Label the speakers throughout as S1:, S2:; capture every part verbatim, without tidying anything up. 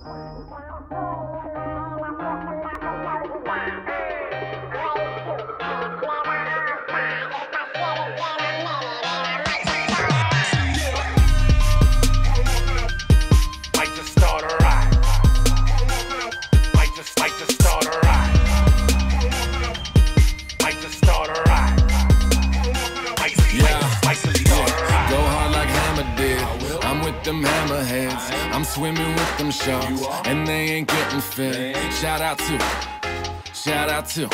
S1: Them hammerheads, I'm swimming with them sharks, and they ain't getting fed. Shout out to, shout out to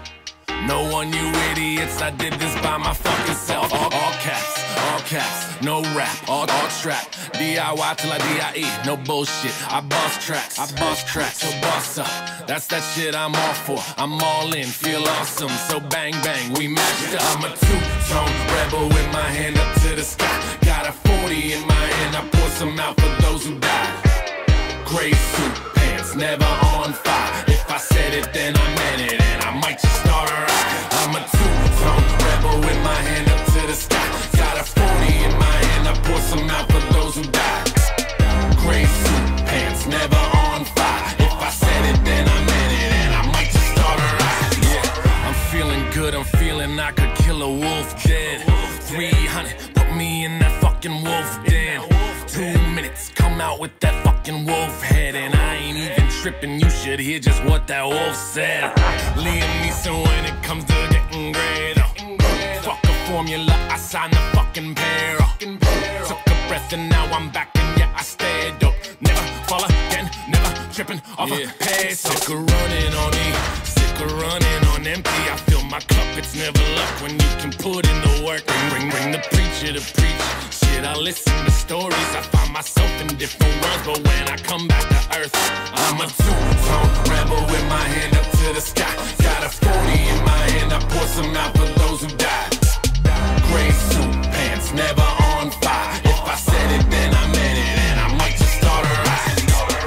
S1: no one, you idiots. I did this by my fucking self. All, all caps, all caps, no rap, all, all trap. D I Y till I D I E, no bullshit. I bust tracks, I bust tracks, so bust up. That's that shit I'm all for. I'm all in, feel awesome, so bang bang, we matched up. I'm a two-tone rebel with my hand up to the sky. Got a forty in my hand, I pour some out for those who died. Gray suit pants, never on fire. If I said it, then I meant it, and I might just start a riot. I'm a two-tone rebel with my hand up to the sky. Got a forty in my hand, I pour some out for those who died. Gray suit pants, never on fire. If I said it, then I meant it, and I might just start a riot. Yeah, I'm feeling good, I'm feeling I could kill a wolf dead. three hundred, put me in that fucking wolf den. Two minutes, come out with that fucking wolf head. And I ain't even tripping, you should hear just what that wolf said. Liam Neeson when it comes to getting great. Fuck a formula, I signed the fucking pair. Took a breath and now I'm back and yeah, I stayed dope. Never fall again, never tripping off yeah. a pace. Sick of running on E, sick of running on empty. I fill my cup, it's never luck when you can put in the work. Bring, bring, bring the preacher to preach. Shit, I listen to stories, I find myself in different worlds. But when I come back to earth, I'm a two-tone rebel with my hand up to the sky. Got a forty in my hand, I pour some out for those who died. Gray suit pants, never on fire. If I said it, then I meant it, and I might just start a riot.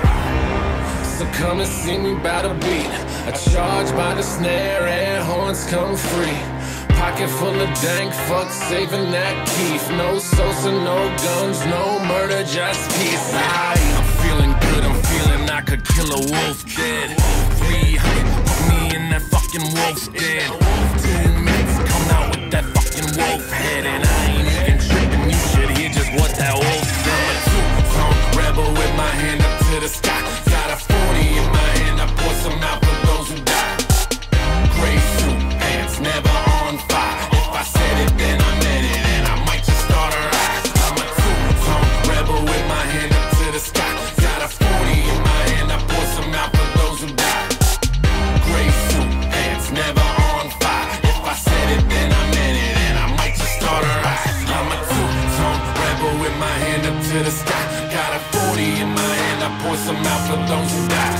S1: So come and see me by the beat. I charge by the snare and horns come free. Pocket full of dank, fuck saving that keef. No Sosa, no guns, no murder, just peace. I, I'm feeling good, I'm feeling I could kill a wolf dead. three hundred, put me in that fucking wolf den. Two minutes, come out with that fucking wolf head. And I ain't even tripping, you should hear just what that wolf said. Two-tone rebel with my hand up to the sky. Got a forty in my hand, I pour some out for those who died. Gray suit pants, never on fire. If I said it, then I meant it, and I might just start a riot. I'm a two-tone rebel with my hand up to the sky. Got a forty in my hand, I pour some out for those who died. Gray suit pants, never on fire. If I said it, then I meant it, and I might just start a riot. I'm a two-tone rebel with my hand up to the sky. Got a forty in my hand, I pour some out for those who died.